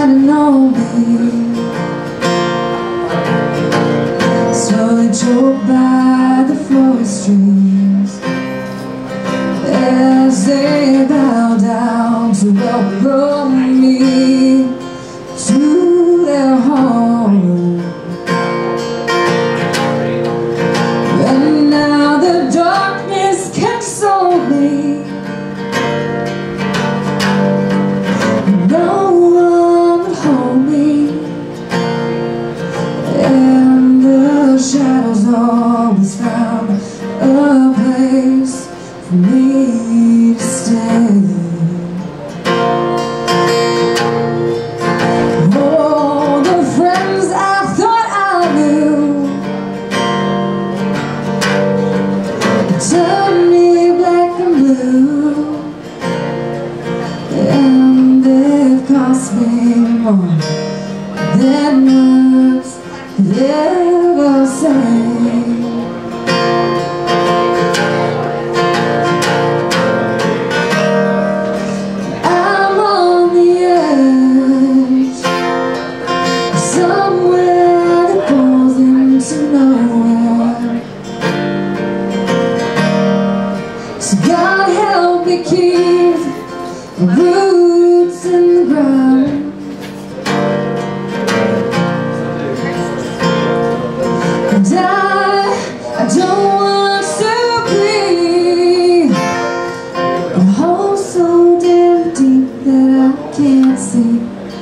try to know me. Slowly choked by the forest trees as they bow down to welcome me to their home. And now the darkness consoled me. No one would hold me, and the shadows always found a place for me to stay. Oh, the friends I thought I knew turned me black and blue, and they've cost me more than words could ever say. I'm on the edge, somewhere that goes into nowhere. So God help me keep the roots in the ground. And I don't want to be a hole so damn deep that I can't see.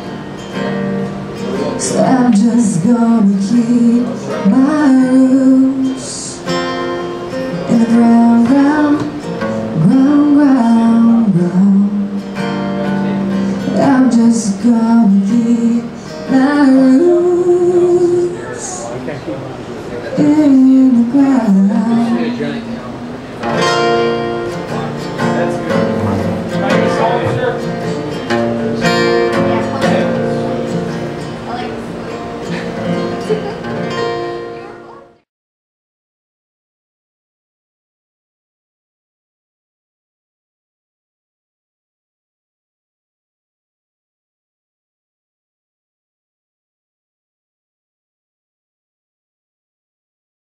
So I'm just gonna keep my roots in the ground, ground, ground, ground, ground. I'm just gonna keep my roots in the ground.